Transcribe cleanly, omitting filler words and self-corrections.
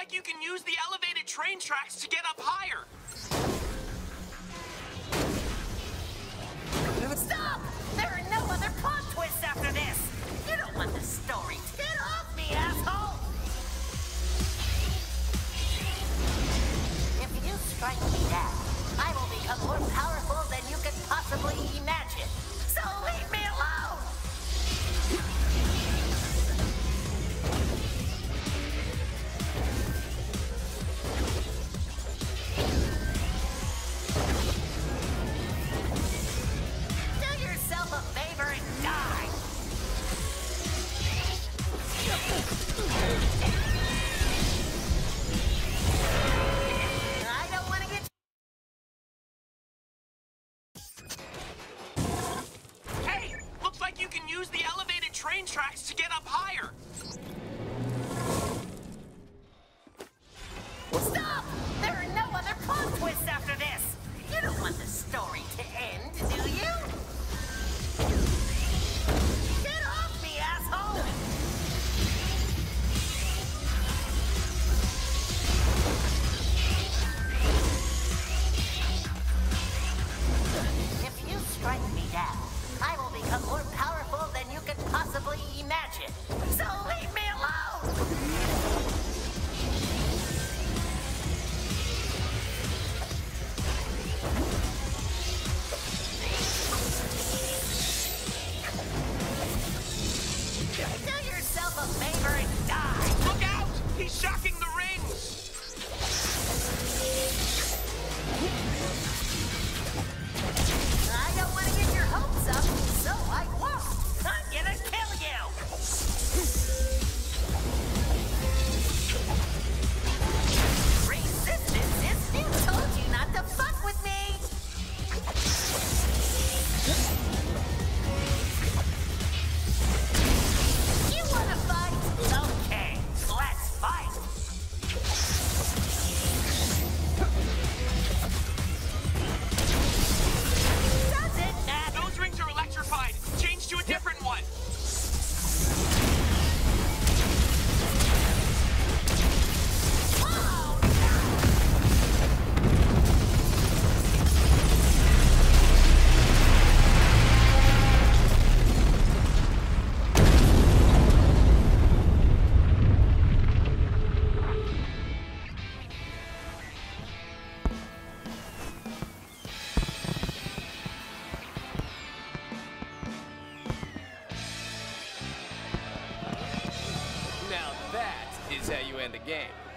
like you can use the elevated train tracks to get up higher. Stop! There are no other plot twists after this! You don't want the story. Get off me, asshole! If you strike me down, I will become more powerful than you could possibly imagine. So leave me alone! Do yourself a favor and die! I don't want to get... Hey, looks like you can use the elevated train tracks to get up higher. Stop! There are no other plot twists after this! You don't want the story to end, do you? Get off me, asshole! If you strike me down, I will become more powerful than you could possibly imagine. So leave me alone! Do yourself a favor and die! Look out! He's shocking the rings. I don't want to get your hopes up, so I won't. I'm gonna kill you! Resistance is new. Told you not to fuck with me! You wanna fight? Okay, let's fight! Does it matter? Those rings are electrified. Change to a different one. Oh, Now that is how you end a game.